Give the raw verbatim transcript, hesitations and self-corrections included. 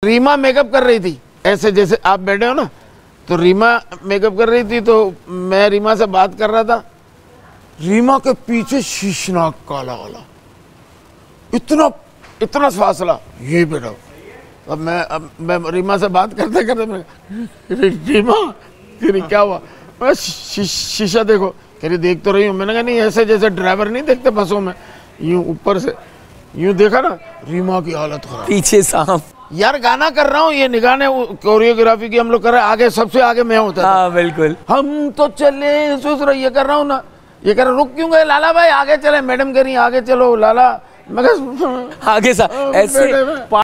Reema makeup कर रही थी, ऐसे जैसे आप बैठे हो ना, तो रीमा मेकअप कर रही थी, तो मैं रीमा से बात कर रहा था। रीमा के पीछे शीशनाक काला वाला, इतना इतना फासला, ये बेटा। अब मैं अब मैं रीमा से बात करते करते मैं, रीमा तेरी क्या हुआ? मैं शी, शीशा देखो। कह रही देख तो रही हूँ। मैंने कहा नहीं, ऐसे जैसे ड्राइवर नहीं देखते बसों में, यूं ऊपर से यूं देखा ना, रीमा की हालत खराब, पीछे सांप। यार गाना कर रहा हूँ, ये निगाह ने कोरियोग्राफी की हम लोग कर रहे हैं, आगे सबसे आगे मैं होता था। हाँ बिल्कुल। हम तो चले सोच रहा, ये कर रहा हूँ ना, ये कर रहा, रुक क्यों गए लाला भाई, आगे चले। मैडम कह रही आगे चलो लाला, मैं आगे सा ऐसे